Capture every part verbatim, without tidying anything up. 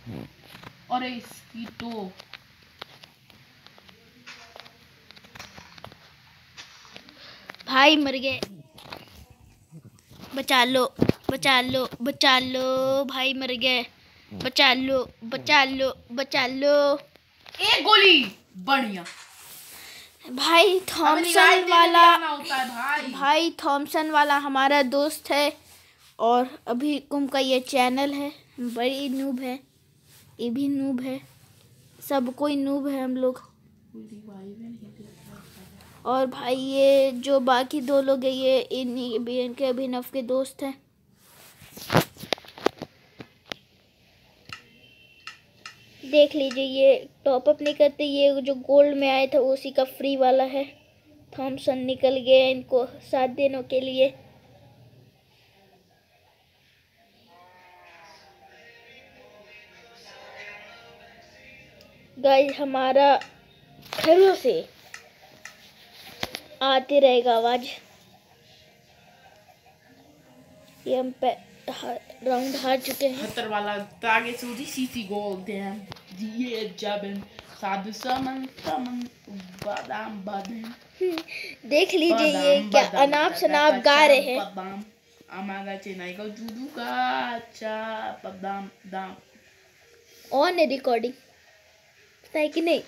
अरे इसकी तो भाई मर गए। बचा लो बचा लो बचा लो, भाई मर गए। बचा लो बचा लो बचा लो। एक गोली बढ़िया। भाई थॉमसन वाला होता है भाई भाई थॉमसन वाला हमारा दोस्त है और अभी कुम का ये चैनल है। बड़ी नूब है, ये भी नूब है, सब कोई नूब है हम लोग। और भाई ये जो बाकी दो लोग हैं ये इन्हीं इनके अभिनव के दोस्त हैं। देख लीजिए ये टॉप अप नहीं करते, ये जो गोल्ड में आया था उसी का फ्री वाला है। थॉमसन निकल गए इनको सात दिनों के लिए। गाइस हमारा घरों से आते रहेगा आवाज। ये हम पे राउंड हार चुके हैं। खतर वाला तागे सूजी सीसी गोल देम दिए जबन साधु समन समन बादाम बादाम। देख लीजिए ये क्या अनाप शनाप गा रहे हैं। बादाम हमारा चेन्नई का जूडू का अच्छा बादाम दाम ऑन है रिकॉर्डिंग, पता है कि नहीं?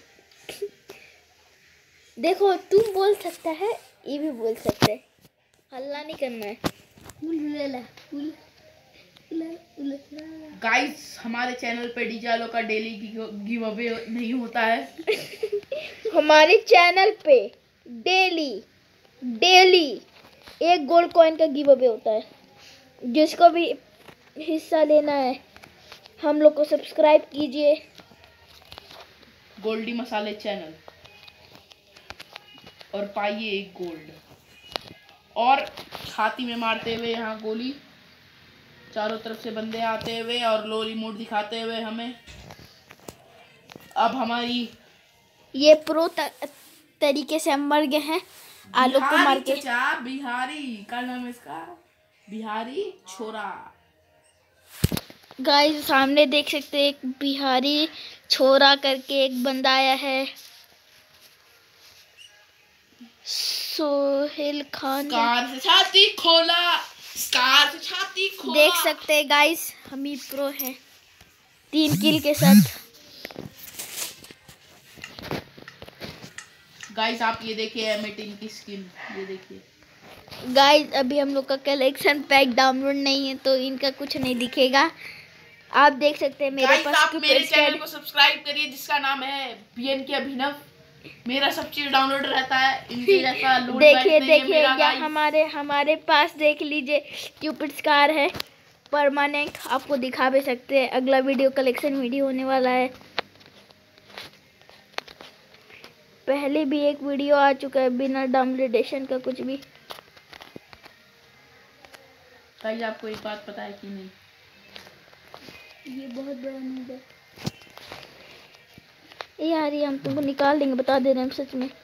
देखो तुम बोल सकता है, ये भी बोल सकते हैं, हल्ला नहीं करना है। गाइस हमारे चैनल पे डीजालो का डेली गिव अवे नहीं होता है। हमारे चैनल पे डेली डेली एक गोल्ड कॉइन का गिव अवे होता है। जिसको भी हिस्सा लेना है हम लोग को सब्सक्राइब कीजिए गोल्डी मसाले चैनल और पाइए एक गोल्ड। और छाती में मारते हुए यहाँ गोली, चारों तरफ से बंदे आते हुए और लोली मोड दिखाते हुए हमें। अब हमारी ये प्रो तरीके से हम मर गए हैं आलू को मार के। बिहारी का नाम है इसका बिहारी छोरा। गाइस सामने देख सकते हैं एक बिहारी छोरा करके एक बंदा आया है, सोहेल खान। कार से छाती खोला, कार से छाती खोला। देख सकते हैं गाइस हम ही प्रो हैं तीन किल के साथ। गाइस आप ये देखिए एमेटिन की स्किन, ये देखिए गाइस अभी हम लोग का कलेक्शन पैक डाउनलोड नहीं है तो इनका कुछ नहीं दिखेगा। आप देख सकते हैं मेरे पास। आप मेरे चैनल को सब्सक्राइब करिए जिसका नाम है बीएन के अभिनव। मेरा सब चीज डाउनलोड रहता है, इनके जैसा लोड देखिए देखिए क्या हमारे हमारे पास देख लीजिए क्यूपिड स्कार है परमानेंट। आपको दिखा भी सकते हैं, अगला वीडियो कलेक्शन वीडियो होने वाला है। पहले भी एक वीडियो आ चुका है बिना डाउनलोडेशन का कुछ भी। भाई आपको एक बात पता है कि नहीं, ये बहुत बड़ा न्यूज़ है यार, ये हम तुमको निकाल देंगे बता दे रहे हैं सच में।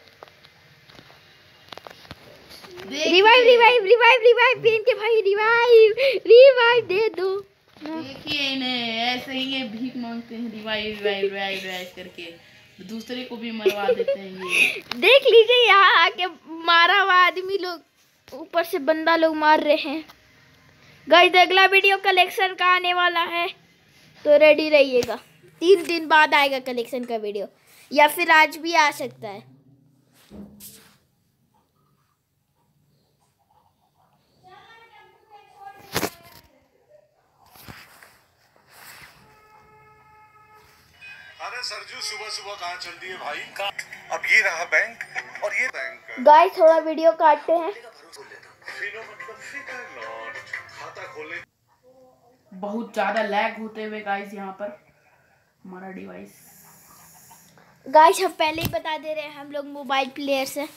रिवाइव रिवाइव रिवाइव रिवाइव बीन के भाई, रिवाइव रिवाइव दे दो। देखिए इन्हें ऐसे ही ये भीख मांगते हैं, रिवाइव रिवाइव रिवाइव रिवाइव करके दूसरे को भी मरवा देते हैं ये। देख लीजिए यहाँ आके मारा हुआ आदमी लोग ऊपर से बंदा लोग मार रहे हैं। गाइस अगला वीडियो कलेक्शन का आने वाला है तो रेडी रहिएगा। तीन दिन बाद आएगा कलेक्शन का वीडियो या फिर आज भी आ सकता है। अरे सरजू सुबह सुबह कहाँ चल दिए भाई? अब ये रहा बैंक और ये बैंक। गाइस थोड़ा वीडियो काटते हैं। खाता खोले। बहुत ज्यादा लैग होते हुए गाइस यहाँ पर हमारा डिवाइस। गाइस हम पहले ही बता दे रहे हैं हम लोग मोबाइल प्लेयर्स हैं,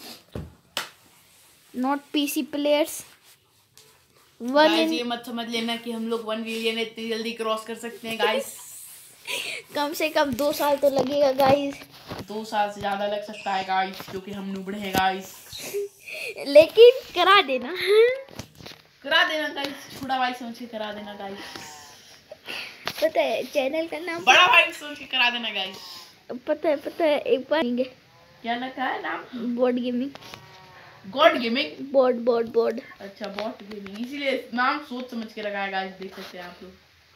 not PC players. One guys ये मत समझ लेना कि हम लोग वन मिलियन इतनी जल्दी क्रॉस कर सकते हैं गाइस। कम से कम दो साल तो लगेगा गाइस। दो साल से ज्यादा लग सकता है गाइस क्योंकि हम नुबड़े हैं गाइस। लेकिन करा देना करा देना गाइस, छोटा भाई समझ के करा देना गाइस। पता है चैनल का नाम? बड़ा भाई सोच के करा देना गाइस। पता है पता है एक बार क्या लिखा है नाम? Board gaming. God gaming. Board board board अच्छा बॉट गेमिंग, इसीलिए नाम सोच समझ के रखा है गाइस, देख सकते हैं आप लोग।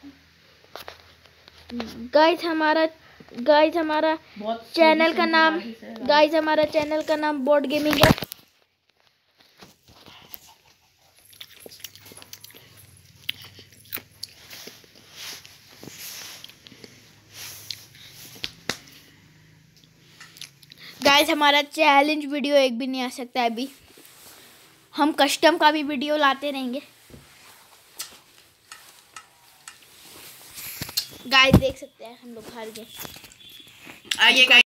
गाइस हमारा गाइस हमारा बहुत चैनल का नाम गाइस गाइस हमारा चैनल का नाम बोर्ड गेमिंग है। गाइस हमारा चैलेंज वीडियो एक भी नहीं आ सकता है अभी, हम कस्टम का भी वीडियो लाते रहेंगे। गाइस देख सकते हैं हम लोग हार गए। आइए गाइस।